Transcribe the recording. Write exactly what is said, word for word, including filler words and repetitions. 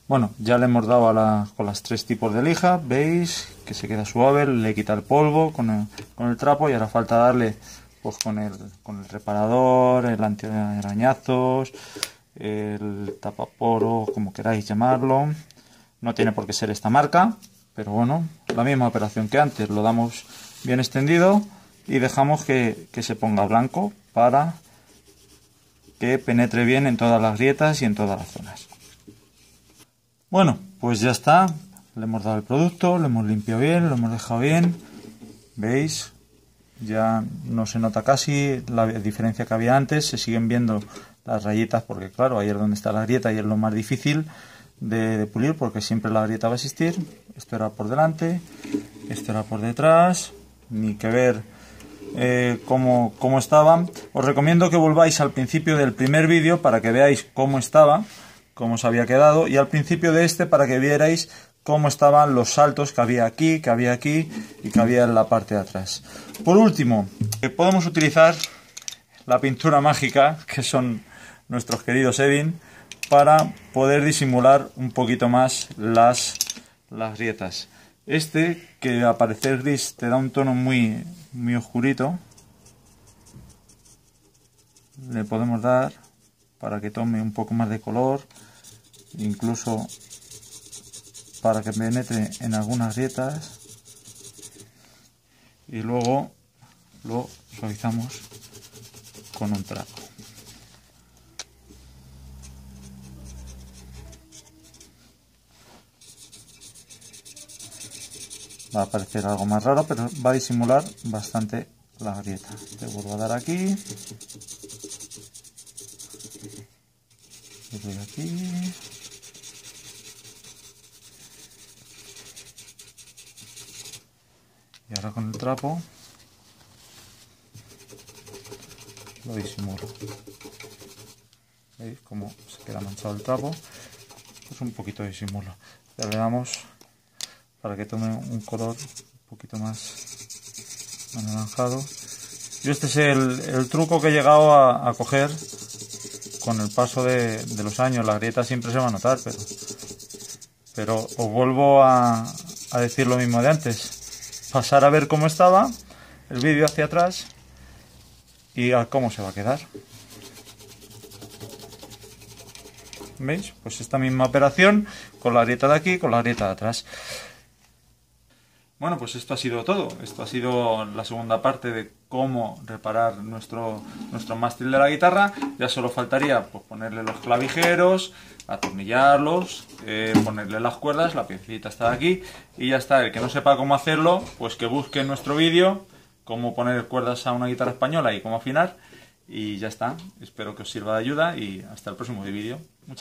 Bueno, ya le hemos dado a la, con las tres tipos de lija, veis que se queda suave, le quita el polvo con el, con el trapo y ahora falta darle pues con el, con el reparador, el antiarañazos, el tapaporo, como queráis llamarlo. No tiene por qué ser esta marca, pero bueno, la misma operación que antes, lo damos bien extendido y dejamos que, que se ponga blanco para que penetre bien en todas las grietas y en todas las zonas. Bueno, pues ya está, le hemos dado el producto, lo hemos limpiado bien, lo hemos dejado bien, veis, ya no se nota casi la diferencia que había antes, se siguen viendo las rayitas porque claro, ahí es donde está la grieta y es lo más difícil de, de pulir porque siempre la grieta va a existir. Esto era por delante, esto era por detrás, ni que ver eh, cómo, cómo estaba. Os recomiendo que volváis al principio del primer vídeo para que veáis cómo estaba, cómo se había quedado, y al principio de este para que vierais cómo estaban los saltos que había aquí, que había aquí y que había en la parte de atrás. Por último, eh, podemos utilizar la pintura mágica, que son nuestros queridos Evian, para poder disimular un poquito más las, las grietas. Este, que al parecer gris, te da un tono muy, muy oscurito. Le podemos dar para que tome un poco más de color, incluso para que penetre en algunas grietas, y luego lo suavizamos con un trapo. Va a parecer algo más raro, pero va a disimular bastante la grieta. Le vuelvo a dar aquí. Le doy aquí. Y ahora con el trapo lo disimulo. ¿Veis cómo se queda manchado el trapo? Pues un poquito de disimulo. Ya le damos para que tome un color un poquito más anaranjado. Yo este es el, el truco que he llegado a, a coger con el paso de, de los años. La grieta siempre se va a notar, pero, pero os vuelvo a, a decir lo mismo de antes. Pasar a ver cómo estaba el vídeo hacia atrás y a cómo se va a quedar. ¿Veis? Pues esta misma operación con la grieta de aquí, con la grieta de atrás. Bueno, pues esto ha sido todo. Esto ha sido la segunda parte de cómo reparar nuestro, nuestro mástil de la guitarra. Ya solo faltaría pues, ponerle los clavijeros, atornillarlos, eh, ponerle las cuerdas, la piecita está de aquí y ya está. El que no sepa cómo hacerlo, pues que busque en nuestro vídeo cómo poner cuerdas a una guitarra española y cómo afinar. Y ya está. Espero que os sirva de ayuda y hasta el próximo vídeo.